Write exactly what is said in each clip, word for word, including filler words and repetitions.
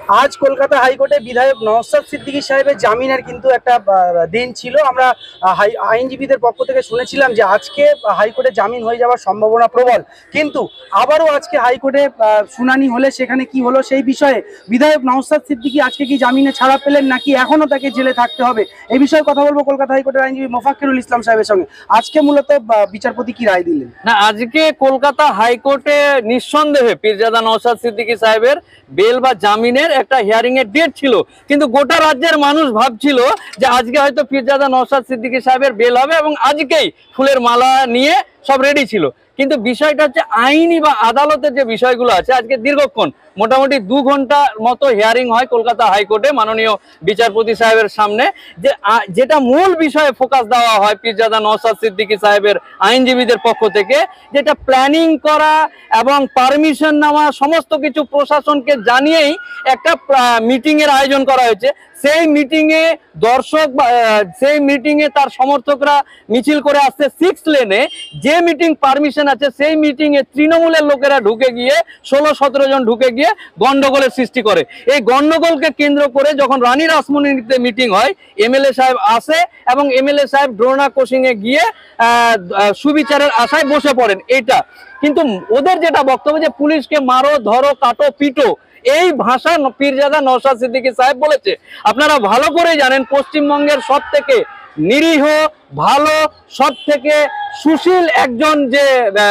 আজ কলকাতা হাইকোর্টে বিধায়ক নওশাদ সিদ্দিকী সাহেবের জামিনের কিন্তু একটা দিন ছিল। আমরা আইনজীবীদের পক্ষ থেকে শুনেছিলাম যে আজকে হাইকোর্টে জামিন হয়ে যাওয়ার সম্ভাবনা প্রবল, কিন্তু আবারও আজকে হাইকোর্টে শুনানি হলে সেখানে কি হলো সেই বিষয়ে বিধায়ক নওশাদ সিদ্দিকী আজকে কি জামিনে ছাড়া পেলেন নাকি এখনো তাকে জেলে থাকতে হবে, এই বিষয়ে কথা বলবো কলকাতা হাইকোর্টের আইনজীবী মোফাক্কিরুল ইসলাম সাহেবের সঙ্গে। আজকে মূলত বিচারপতি কি রায় দিলেন? না, আজকে কলকাতা হাইকোর্টে নিঃসন্দেহে পীরজাদা নওশাদ সিদ্দিকী সাহেবের বেল বা জামিনের একটা হিয়ারিং এর ডেট ছিল, কিন্তু গোটা রাজ্যের মানুষ ভাবছিল যে আজকে হয়তো পীরজাদা নওশাদ সিদ্দিকী সাহেবের বেল হবে এবং আজকেই ফুলের মালা নিয়ে সব রেডি ছিল। কিন্তু বিষয়টা হচ্ছে আইনি বা আদালতের যে বিষয়গুলো আছে, আজকে দীর্ঘক্ষণ মোটামুটি দু ঘন্টার মতো হিয়ারিং হয় কলকাতা হাইকোর্টে মাননীয় বিচারপতি সাহেবের সামনে। যে যেটা মূল বিষয়ে ফোকাস দেওয়া হয় পীরজাদা নওশাদ সিদ্দিকী সাহেবের আইনজীবীদের পক্ষ থেকে, যেটা প্ল্যানিং করা এবং পারমিশন নেওয়া সমস্ত কিছু প্রশাসনকে জানিয়েই একটা মিটিং এর আয়োজন করা হয়েছে। সেই মিটিং এ দর্শক সেই মিটিং এ তার সমর্থকরা মিছিল করে আসছে সিক্স লেনে। যে মিটিং পারমিশন আছে সেই মিটিং এ তৃণমূলের লোকেরা ঢুকে গিয়ে ষোলো সতেরো জন ঢুকে গিয়ে গন্ডগোলের সৃষ্টি করে। এই গন্ডগোলকে কেন্দ্র করে যখন রানী রাসমণিতে মিটিং হয়, এমএলএ সাহেব আসে এবং এমএলএ সাহেব ড্রোনা কোচিং এ গিয়ে আহ সুবিচারের আশায় বসে পড়েন। এটা কিন্তু ওদের যেটা বক্তব্য যে পুলিশকে মারো, ধরো, কাটো, পিটো, এই ভাষা পীরজাদা নওশাদ সিদ্দিকী সাহেব বলেছে। আপনারা ভালো করে জানেন পশ্চিমবঙ্গের সব থেকে নিরীহ, ভালো, সব থেকে সুশীল একজন যে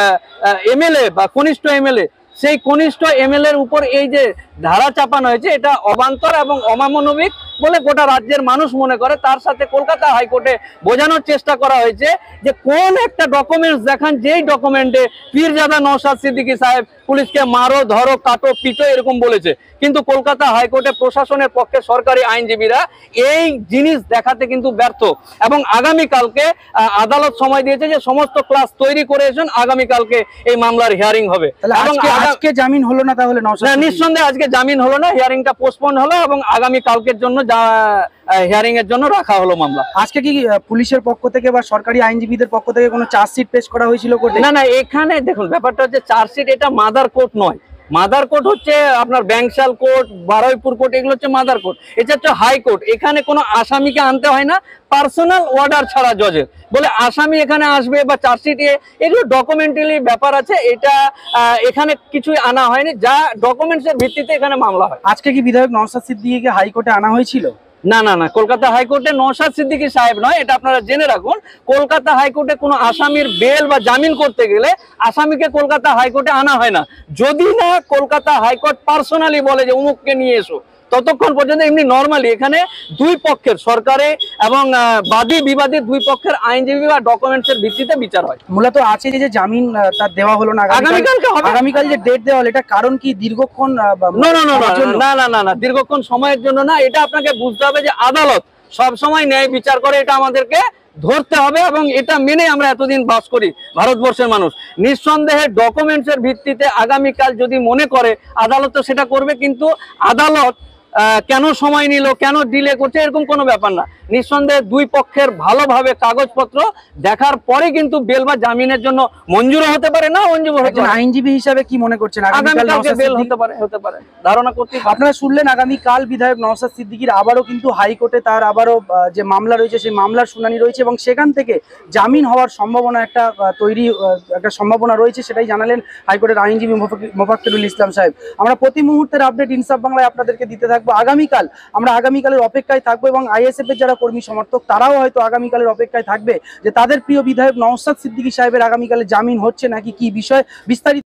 এমএলএ বা কনিষ্ঠ এমএলএ, সেই কনিষ্ঠ এমএলএ এর উপর এই যে ধারা চাপানো হয়েছে, এটা অবান্তর এবং অমানবিক বলে গোটা রাজ্যের মানুষ মনে করে। তার সাথে কলকাতা হাইকোর্টে বোঝানোর চেষ্টা করা হয়েছে যে কোন একটা ডকুমেন্টস দেখান যেই ডকুমেন্টে পীরজাদা নওশাদ সিদ্দিকী সাহেব পুলিশকে মারো, ধরো, কাটো, পিটো এরকম বলেছে। কিন্তু কলকাতা হাইকোর্টে প্রশাসনের পক্ষে সরকারি আইনজীবীরা এই জিনিস দেখাতে কিন্তু ব্যর্থ এবং আগামীকালকে আদালত সময় দিয়েছে যে সমস্ত ক্লাস তৈরি করে এসেছেন, আগামীকালকে এই মামলার হিয়ারিং হবে। আজকে জামিন হলো না তাহলে? নিঃসন্দেহে আজকে জামিন হলো না, হিয়ারিংটা পোস্টপোন হলো এবং আগামী কালকের জন্য হিয়ারিং এর জন্য রাখা হলো মামলা। আজকে কি পুলিশের পক্ষ থেকে বা সরকারি আইনজীবীদের পক্ষ থেকে কোনো চার্জশিট পেশ করা হয়েছিল কোর্টে? না না, এখানে দেখুন ব্যাপারটা হচ্ছে চার্জশিট এটা মাদার কোর্ট নয়। মাদার কোর্ট হচ্ছে আপনার ব্যাংশাল কোর্ট, বারুইপুর কোর্ট, এগুলো হচ্ছে মাদার কোর্ট। এটা হচ্ছে হাইকোর্ট। এখানে কোনো আসামিকে আনতে হয় না পার্সোনাল অর্ডার ছাড়া জজের, বলে আসামি এখানে আসবে বা চার্জশিট, এগুলো ডকুমেন্টারি ব্যাপার আছে। এটা এখানে কিছুই আনা হয়নি, যা ডকুমেন্টসের ভিত্তিতে এখানে মামলা হয়। আজকে কি বিধায়ক নওশাদ সিদ্দিকীকে হাইকোর্টে আনা হয়েছিল? না না না, কলকাতা হাইকোর্টে নওশাদ সিদ্দিকী সাহেব নয়, এটা আপনারা জেনে রাখুন। কলকাতা হাইকোর্টে কোনো আসামির বেল বা জামিন করতে গেলে আসামিকে কলকাতা হাইকোর্টে আনা হয় না, যদি না কলকাতা হাইকোর্ট পার্সোনালি বলে যে অমুককে নিয়ে এসো। ততক্ষণ পর্যন্ত এমনি নর্মালি এখানে দুই পক্ষের, সরকারে এবং বাদী বিবাদী দুই পক্ষের আইনজীবী বা ডকুমেন্টসের ভিত্তিতে বিচার হয়। মূলত আছে যে জামিন তার দেওয়া হলো না, আগামীকালকে হবে। আগামীকাল যে ডেট দেওয়া হলো, এটা কারণ কি দীর্ঘক্ষণ? না না না না না না, দীর্ঘক্ষণ সময়ের জন্য না। এটা আপনাকে বুঝতে হবে যে আদালত সব সময় ন্যায় বিচার করে, এটা আমাদেরকে ধরতে হবে এবং এটা মেনে আমরা এতদিন বাস করি ভারতবর্ষের মানুষ। নিঃসন্দেহে ডকুমেন্টসের ভিত্তিতে আগামীকাল যদি মনে করে আদালত তো সেটা করবে, কিন্তু আদালত কেন সময় নিল, কেন ডিলে করছে, এরকম কোনো ব্যাপার না। নিঃসন্দেহে দুই পক্ষের ভালোভাবে কাগজপত্র দেখার পরে কিন্তু বেল বা জামিনের জন্য মঞ্জুর হতে পারে, না মঞ্জুর হতে পারে। আইনজীবী হিসাবে কি মনে করছেন আগামীকালকে বেল হতে পারে? হতে পারে ধারণা করতে। আপনারা শুনলেন আগামীকাল বিধায়ক নওশাদ সিদ্দিকীর আবারও কিন্তু হাইকোর্টে তার আবারও যে মামলা রয়েছে সেই মামলার শুনানি রয়েছে এবং সেখান থেকে জামিন হওয়ার সম্ভাবনা একটা তৈরি একটা সম্ভাবনা রয়েছে, সেটাই জানালেন হাইকোর্টের আইনজীবী মোফাক্কিরুল ইসলাম সাহেব। আমরা প্রতি মুহূর্তের আপডেট ইনসাফ বাংলায় আপনাদেরকে দিতে থাকবো। আগামীকাল আমরা আগামীকালের অপেক্ষায় থাকবো এবং আইএসএফ এর যারা কর্মী সমর্থক তারাও হয়তো আগামীকালের অপেক্ষায় থাকবে যে তাদের প্রিয় বিধায়ক নওশাদ সিদ্দিকী সাহেবের আগামীকালে জামিন হচ্ছে নাকি কি বিষয় বিস্তারিত